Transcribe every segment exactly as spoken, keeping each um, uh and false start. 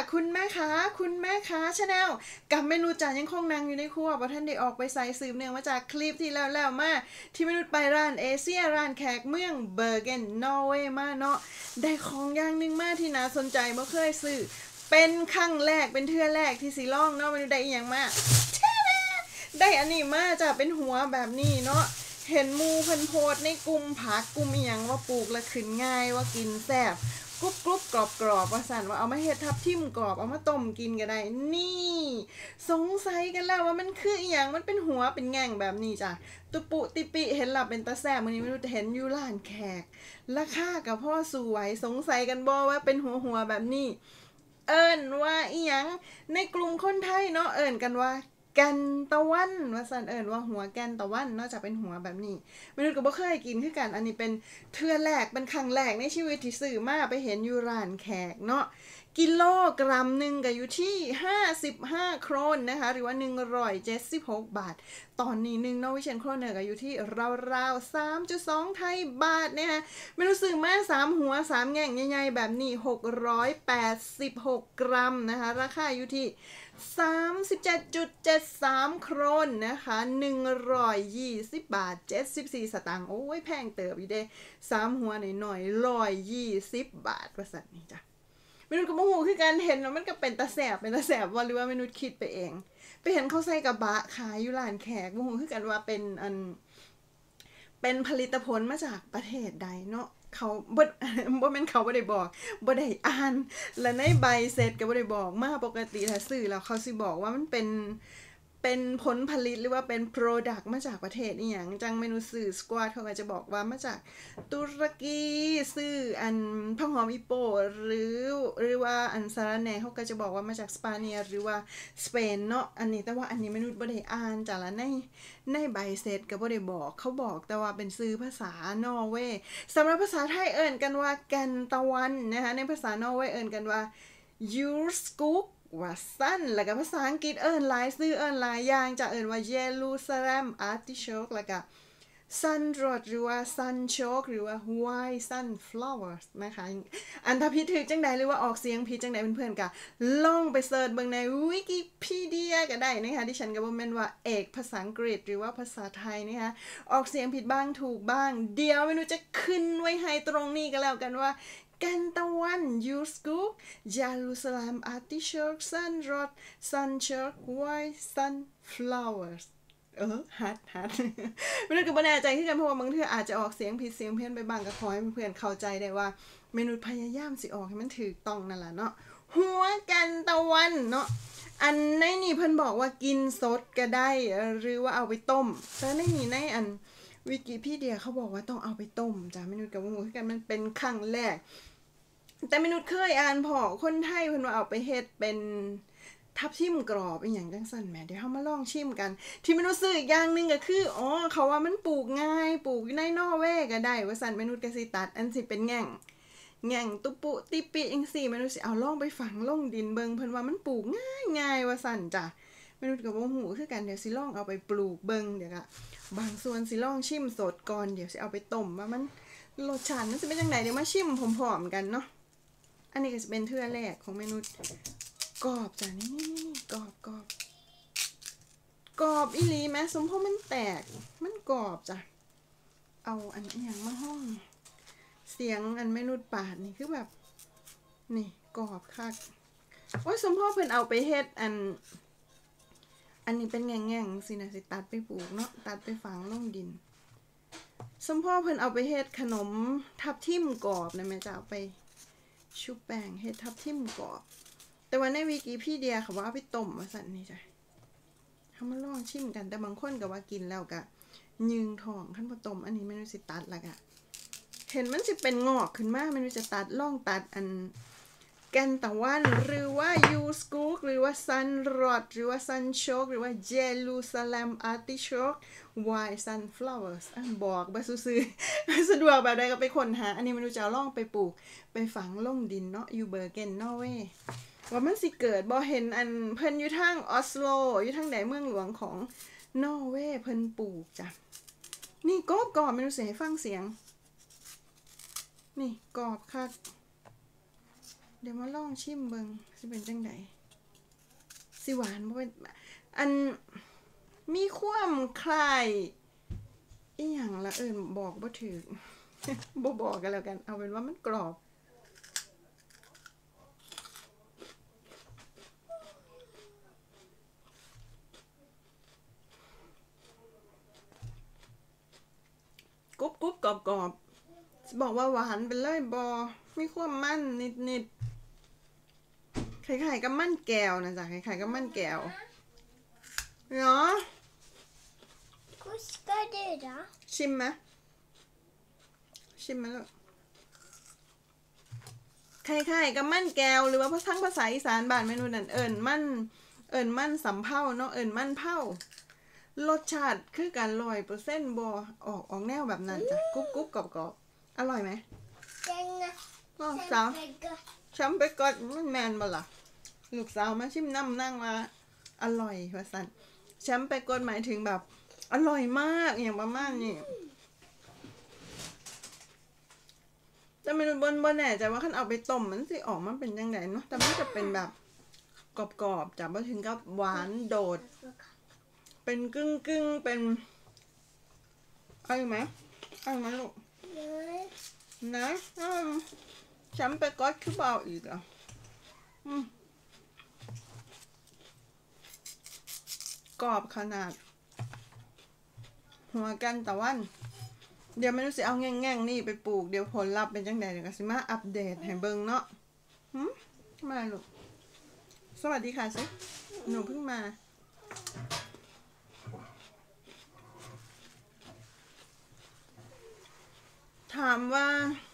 คุณแม่ค้าคุณแม่ค้าชาแนลกับเมนูจานยังคงนั่งอยู่ในครัวเพราะท่านได้ออกไปใส่สืบเนื่องมาจากคลิปที่แล้วแล้วมาที่เมนูไปร้านเอเชียร้านแขกเมืองเบอร์เกนนอร์เวย์มาเนาะได้ของอย่างหนึ่งมาที่น่าสนใจเมื่อเคยซื้อเป็นครั้งแรกเป็นเทื่อแรกที่สีล่องเนาะเมนูได้อีกอย่างมาได้อันนี้มาจะเป็นหัวแบบนี้เนาะเห็นมูเพิ่นโพดในกลุ่มผักกลุ่มอีหยังว่าปลูกแล้วขึ้นง่ายว่ากินแซ่บกรุบกรุบกรอบกรอบว่าสั่นว่าเอามาเฮ็ดทับทิมกรอบเอามาต้มกินก็ได้นี่สงสัยกันแล้วว่ามันคืออีหยังมันเป็นหัวเป็นแง่งแบบนี้จ้ะตุปุติปิเห็นล่ะเป็นตาแซ่บมื้อนี้ไม่รู้จะเห็นอยู่ร้านแขกราคากับพ่อสวยสงสัยกันบ่ว่าเป็นหัวหัวแบบนี้เอิ้นว่าอีหยังในกลุ่มคนไทยเนาะเอิ้นกันว่าแกนตะวันว่าสันเอิญว่าหัวแกนตะวันนอกจากเป็นหัวแบบนี้ไม่รู้ก็บ่เคยกินคือกันอันนี้เป็นเทื่อแรกเป็นครั้งแรกในชีวิตที่ซื้อมาไปเห็นอยู่ร้านแขกเนาะกิโลกรัมหนึ่งก็อยู่ที่ห้าสิบห้าโครนนะคะหรือว่าหนึ่งร้อยเจ็ดสิบหกบาทตอนนี้หนึ่งนอร์เวเชียนโครนก็อยู่ที่ราวๆ สามจุดสอง ไทยบาทนะคะไม่รู้ซื้อมาสามหัวสามแง่งใหญ่ๆแบบนี้หกร้อยแปดสิบหกกรัมนะคะราคาอยู่ที่สามสิบเจ็ดจุดเจ็ดสาม โครนนะคะหนึ่งร้อยยี่สิบบาทเจ็ดสิบสี่สตางค์โอ้ยแพงเติบอยู่เด้สามหัวหน่อยๆหนึ่งร้อยยี่สิบบาทว่าซั่นนี่จ้ะเมนูกับหมูคือการเห็นแล้วมันก็เป็นตาแสบเป็นตาแสบว่าหรือว่าเมนูคิดไปเองไปเห็นเขาใส่กระบะขายอยู่ร้านแขกหมูคือกันว่าเป็นอันเป็นผลิตผลมาจากประเทศใดเนาะเขาบ่บ่แม่นเขาบ่ได้บอกบ่ได้อ่านและในใบเสร็จก็บ่ได้บอกมาปกติถ้าซื้อแล้วเขาสิบอกว่ามันเป็นเป็นผลผลิตหรือว่าเป็น product มาจากประเทศอีหยังจังเมนูซื้อสควอตเขาก็จะบอกว่ามาจากตุรกีซื้ออันผักหอมอีโปหรือหรือว่าอันสาระแหน่เขาก็จะบอกว่ามาจากสเปเนียหรือว่าสเปนเนาะอันนี้แต่ว่าอันนี้เมนูบ่ได้อ่านจ้ะละในในใบเสร็จก็บ่ได้บอกเขาบอกแต่ว่าเป็นชื่อภาษานอร์เวย์สำหรับภาษาไทยเอิ้นกันว่าแกนตะวันนะคะในภาษานอร์เวย์เอิ้นกันว่ายูสกุกว่าสั้นแล้วก็ภาษาอังกฤษเอิ้นหลายชื่อเอิ้นหลายอย่างจะเอิ้นว่าเยรูซาเล็มอาร์ติโชกแล้วก็ซันรอดหรือว่าซันโชกหรือว่าไวท์ซันฟลาวเวอร์นะคะอันถ้าผิดถูกจังใดหรือว่าออกเสียงผิดจังใดเพื่อนๆก็ลองไปเสิร์ชเบิ่งในวิกิพีเดียก็ได้นะคะดิฉันก็บ่แม่นว่าเอกภาษาอังกฤษหรือว่าภาษาไทยนะคะออกเสียงผิดบ้างถูกบ้างเดี๋ยวไม่รู้จะขึ้นไว้ให้ตรงนี้ก็แล้วกันว่าแกนตะวันยูสกุกเยรูซาเล็มอาร์ติโชกซันรอดซันโชกไวท์ซันฟลาวเวอร์เออฮัดฮัดไม่รู้ก็บ่แน่ใจคือกันเพราะว่าบางเทื่ออาจจะออกเสียงผิดเสียงเพี้ยนไปบ้างก็ขอให้เพื่อนๆเข้าใจได้ว่าเมนูพยายามสิออกให้มันถูกต้องนั่นล่ะเนาะหัวแกนตะวันเนาะอันในนี่เพิ่นบอกว่ากินสดก็ได้หรือว่าเอาไปต้มแต่ในนี่ในอันวิกิพีเดียเขาบอกว่าต้องเอาไปต้มจ้ะเมนูกับหมูคือกันมันเป็นครั้งแรกแต่เมนูเคยอ่านพอคนไทยเพิ่นว่าเอาไปเฮ็ดเป็นทับทิมกรอบอีหยังจังซั่นแหมเดี๋ยวเฮามาลองชิมกันที่เมนูซื้ออีกอย่างนึงก็คืออ๋อเขาว่ามันปลูกง่ายปลูกอยู่ในนอร์เวย์ก็ได้ว่าซั่นเมนูก็สิตัดอันสิเป็นแง่งแง่งตุปุติปิจังซี่เมนูสิเอาลองไปฝังลงดินเบิ่งเพิ่นว่ามันปลูกง่ายๆว่าซั่นจ้ะเมนูก็บ่ฮู้คือกันเดี๋ยวสิลองเอาไปปลูกเบิ่งเดี๋ยวก็บางส่วนสิลองชิมสดก่อนเดี๋ยวสิเอาไปต้มว่ามันรสชาติมันสิเป็นจังได๋เดี๋ยวมาชิมพร้อมๆกันเนาะอันนี้ก็จะเป็นเทื่อแรกของเมนูกรอบจ้ะนี่ๆกรอบกรอบกรอบอีหลีแม้สมพอมันแตกมันกรอบจ้ะเอาอันอย่างมาห้องเสียงอันเมนูปาดนี่คือแบบนี่กรอบคักโอ้ยสมพอเพิ่นเอาไปเฮ็ดอันอันนี้เป็นแง่งๆสินะสิตัดไปปลูกเนาะตัดไปฝังลงดินสมพอเพิ่นเอาไปเฮ็ดขนมทับทิมกรอบนะแม่จะเอาไปชุบแป้งเฮ็ดทับทิมกรอบแต่ว่าในวิกิพีเดียเขาว่าเอาไปต้มว่าซั่นนี่จ้ะเฮามาลองชิมกันแต่บางคนก็ว่ากินแล้วก็ยืงท้องคันบ่ต้มอันนี้ไม่รู้สิตัดล่ะก็เห็นมันสิเป็นงอกขึ้นมาไม่รู้จะตัดลองตัดอันแกนตะวันหรือว่ายูสกุกหรือว่าซันรอดหรือว่าซันโชกหรือว่าเยรูซาเล็มอาร์ติโชกไวท์ซันฟลาวเวอร์สบอกบ่ซื่อๆสะดวกแบบใดก็ไปค้นหาอันนี้ไม่รู้จะเอาลองไปปลูกไปฝังลงดินเนาะอยู่เบอร์เกนนอร์เวย์ว่ามันสิเกิดบ่เห็นอันเพิ่นอยู่ทางออสโลอยู่ทางใดเมืองหลวงของนอร์เวย์เพิ่นปลูกจ้ะนี่กรอบๆไม่รู้สิให้ฟังเสียงนี่กรอบคักเดี๋ยวมาลองชิมเบิ่งสิเป็นจังไดสิหวานบ่เป็นอันมีความคล้ายอีหยังละเอิ้นบอกบ่ถูก บ่บอกกันแล้วกันเอาเป็นว่ามันกรอบกรุบกรุบกรอบกรอบบอกว่าหวานเป็นเลยบอมีความมันนิดนิดไข่ไข่กับมันแก้วนะจ๊ะไข่ไข่กับมันแก้วเนาะชิมไหมชิมไหมลูกไข่ไข่กับมันแก้วหรือว่าทั้งภาษาอีสานบ้านเมนูนั่นเอิญมันเอิญมันสำเภาเนาะเอิญมันเผารสชาติคือการลอยเปอร์เซ็นต์บอออกออกแนวแบบนั้นจ้ะกรุบกรุบกรอบกรอบอร่อยไหมลูกสาวช้ำไปก่อนมันแมนบ่ล่ะลูกสาวมาชิมน้ำนั่งมาอร่อยว่าสันช้ำไปก่อนหมายถึงแบบอร่อยมากอย่างประมาณนี้แต่เมนูบนบนแน่ใจว่าขั้นเอาไปต้มมันสิออกมันเป็นยังไงเนาะแต่มันจะเป็นแบบกรอบๆจับมาถึงกับหวานโดดเป็นกึ่งกึ่งเป็นอะไรไหมอะไรไหมลูกนะช้ำไปก่อนคือเบาอีกอ่ะกรอบขนาดหัวกันตะวันเดี๋ยวไม่รู้สิเอาแง่งๆนี่ไปปลูกเดี๋ยวผลลัพธ์เป็นจังไดเดี๋ยวก็สิมาอัปเดตให้เบิ่งเนาะมาลูกสวัสดีค่ะสิหนูเพิ่งมาถามว่า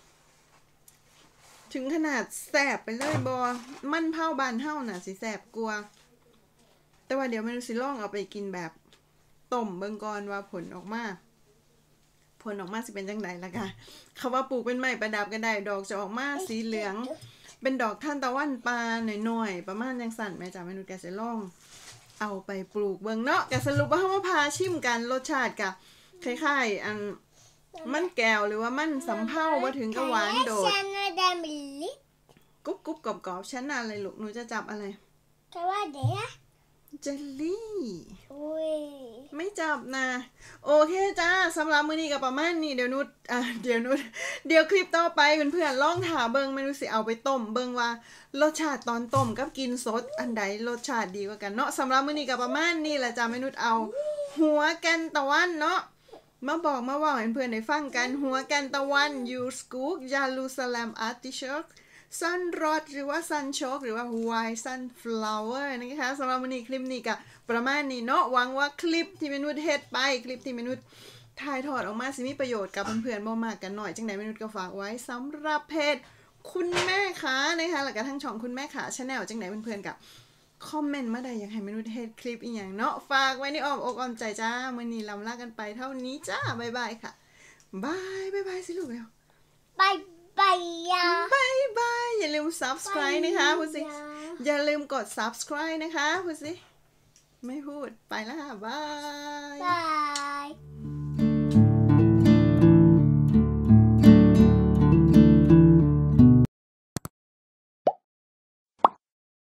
ถึงขนาดแสบไปเลยบอมันเผาบานเท่าน่ะสิแสบกลัวแต่ว่าเดี๋ยวไม่รู้สิลองเอาไปกินแบบต้มเบิ่งก่อนว่าผลออกมาผลออกมาสิเป็นจังไดล่ะค่ะเขาว่าปลูกเป็นไม้ประดับก็ได้ดอกจะออกมาสีเหลืองเป็นดอกทานตะวันปลาหน่อยๆประมาณยังสั่นแม่จ๋าเมนูแกสิลองเอาไปปลูกเบิ่งเนาะแกสรุปว่าเฮามาพาชิมกันรสชาติกับคล้ายๆอันมันแก้วหรือว่ามันสำเภาว่าถึงกับหวานโดดกุ๊บกุ๊บกรอบกรอบชั้นอะไรลูกหนูจะจับอะไรจับว่าเดี๋ยวเจลลี่ไม่จับนะโอเคจ้าสำหรับมื้อนี้ก็ประมาณนี้เดี๋ยวนุชอ่ะเดี๋ยวนุชเดี๋ยวคลิปต่อไปเพื่อนๆลองถาเบิ่งไม่รู้สิเอาไปต้มเบิ่งว่ารสชาติตอนต้มกับกินสดอันใดรสชาติดีกว่ากันเนาะสำหรับมื้อนี้ก็ประมาณนี้แหละจ้าไม่นุชเอาหัวกันตะวันเนาะมาบอกมาว่าให้เพื่อนได้ฟังกันหัวกันตะวันยูสกูกยาลูซาแลมอาร์ติโชกซันรอดหรือว่าซันโชกหรือว่าไวท์ซันฟลาวเวอร์นะคะสำหรับวันนี้คลิปนี้ก็ประมาณนี้เนาะหวังว่าคลิปที่เมนูเฮ็ดไปคลิปที่เมนูถ่ายทอดออกมาสิมีประโยชน์กับเพื่อนๆบ่มากกันหน่อยจังไหนเมนูก็ฝากไว้สำหรับเพจคุณแม่ขานะคะแล้วก็ทั้งช่องคุณแม่ขาชาแนลจังไหนเพื่อนๆกับคอมเมนต์มาได้อยากให้เมนูเฮ็ดคลิปอีกอย่างเนาะฝากไว้ในอ้อมอกอ้อมใจจ้ามื้อนี้ลำลากันไปเท่านี้จ้าบ๊ายบายค่ะบายบ๊ายบายสิลูกเร็วบายบายบายบายอย่าลืม subscribe นะคะพูดสิอย่าลืมกด subscribe นะคะพูดสิไม่พูดไปแล้วค่ะบายบาย